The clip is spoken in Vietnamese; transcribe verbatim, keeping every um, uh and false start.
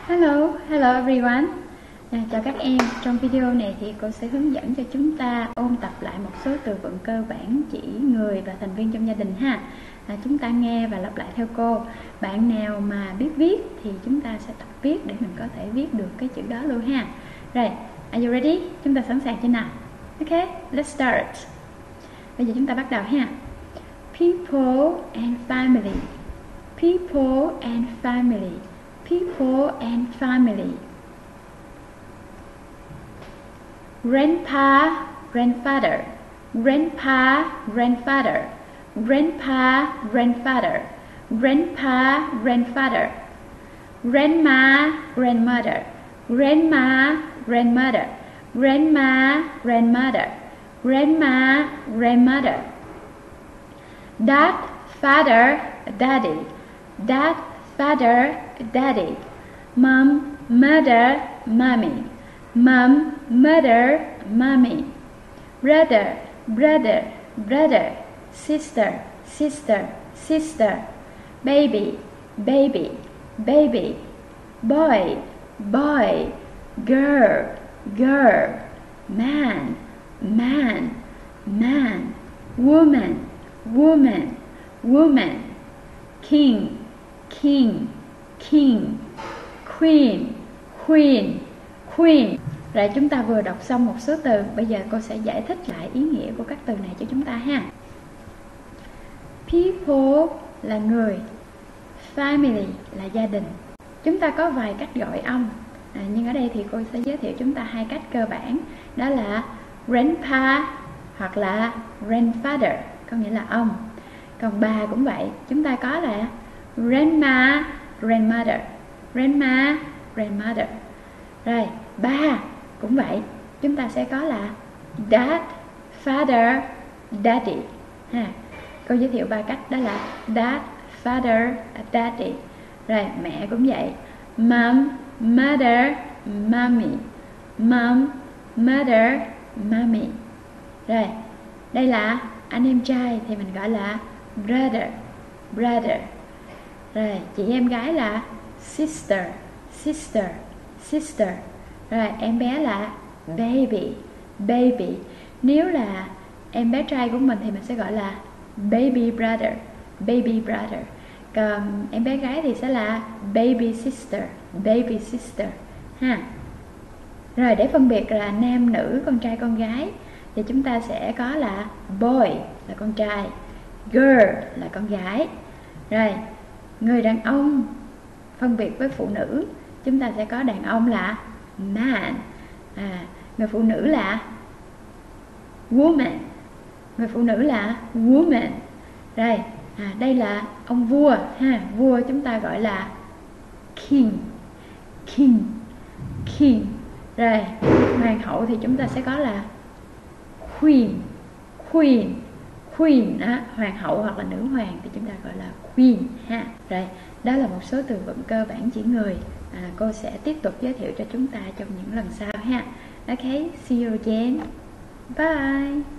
Hello, hello everyone. À, chào các em. Trong video này thì cô sẽ hướng dẫn cho chúng ta ôn tập lại một số từ vựng cơ bản chỉ người và thành viên trong gia đình ha. À, chúng ta nghe và lặp lại theo cô. Bạn nào mà biết viết thì chúng ta sẽ tập viết để mình có thể viết được cái chữ đó luôn ha. Rồi, are you ready? Chúng ta sẵn sàng chưa nào? Ok, let's start. Bây giờ chúng ta bắt đầu ha. People and family. People and family. People and family. Grandpa, grandfather. Grandpa, grandfather. Grandpa, grandfather. Grandpa, grandfather. Grandma, grandmother. Grandma, grandmother. Grandma, grandmother. Grandma, grandmother. Dad, father, daddy. Dad, father, daddy. Mom, mother, mommy. Mom, mother, mommy. Brother, brother, brother. Sister, sister, sister. Baby, baby, baby. Boy, boy. Girl, girl. Man, man, man. Woman, woman, woman. King, king, king. Queen, queen, queen. Rồi chúng ta vừa đọc xong một số từ. Bây giờ cô sẽ giải thích lại ý nghĩa của các từ này cho chúng ta ha. People là người, family là gia đình. Chúng ta có vài cách gọi ông, à, nhưng ở đây thì cô sẽ giới thiệu chúng ta hai cách cơ bản. Đó là grandpa hoặc là grandfather, có nghĩa là ông. Còn bà cũng vậy, chúng ta có là grandma, grandmother. Grandma, grandmother. Rồi, ba cũng vậy, chúng ta sẽ có là dad, father, daddy ha. Cô giới thiệu ba cách, đó là dad, father, daddy. Rồi, mẹ cũng vậy, mom, mother, mommy. Mom, mother, mommy. Rồi, đây là anh em trai thì mình gọi là brother, brother. Rồi, chị em gái là sister, sister, sister. Rồi, em bé là baby, baby. Nếu là em bé trai của mình thì mình sẽ gọi là baby brother, baby brother. Còn em bé gái thì sẽ là baby sister, baby sister ha. Rồi, để phân biệt là nam nữ, con trai con gái thì chúng ta sẽ có là boy là con trai, girl là con gái. Rồi, người đàn ông phân biệt với phụ nữ, chúng ta sẽ có đàn ông là man, à, người phụ nữ là woman, người phụ nữ là woman. Rồi, à, đây là ông vua ha, vua chúng ta gọi là king, king, king. Rồi, hoàng hậu thì chúng ta sẽ có là queen, queen, queen đó, hoàng hậu hoặc là nữ hoàng thì chúng ta gọi là queen ha. Rồi, đó là một số từ vựng cơ bản chỉ người. À, cô sẽ tiếp tục giới thiệu cho chúng ta trong những lần sau ha. Ok, see you again. Bye.